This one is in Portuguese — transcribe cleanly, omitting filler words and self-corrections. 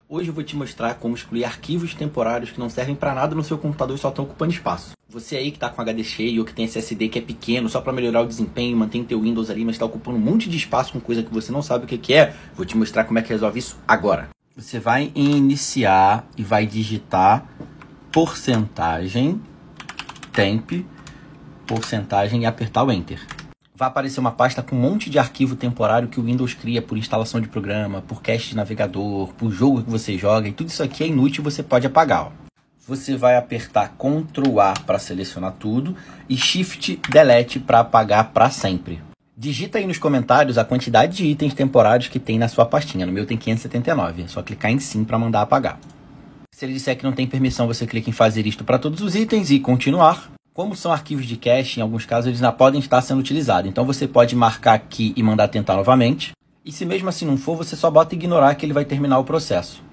Hoje eu vou te mostrar como excluir arquivos temporários que não servem para nada no seu computador e só estão ocupando espaço. Você aí que está com HD cheio ou que tem SSD que é pequeno só para melhorar o desempenho, mantém teu Windows ali, mas está ocupando um monte de espaço com coisa que você não sabe o que é, vou te mostrar como é que resolve isso agora. Você vai em iniciar e vai digitar porcentagem, temp, porcentagem e apertar o Enter. Vai aparecer uma pasta com um monte de arquivo temporário que o Windows cria por instalação de programa, por cache de navegador, por jogo que você joga, e tudo isso aqui é inútil, você pode apagar. Ó. Você vai apertar Ctrl A para selecionar tudo e Shift Delete para apagar para sempre. Digita aí nos comentários a quantidade de itens temporários que tem na sua pastinha. No meu tem 579, é só clicar em sim para mandar apagar. Se ele disser que não tem permissão, você clica em fazer isto para todos os itens e continuar. Como são arquivos de cache, em alguns casos eles ainda podem estar sendo utilizados. Então você pode marcar aqui e mandar tentar novamente. E se mesmo assim não for, você só bota ignorar que ele vai terminar o processo.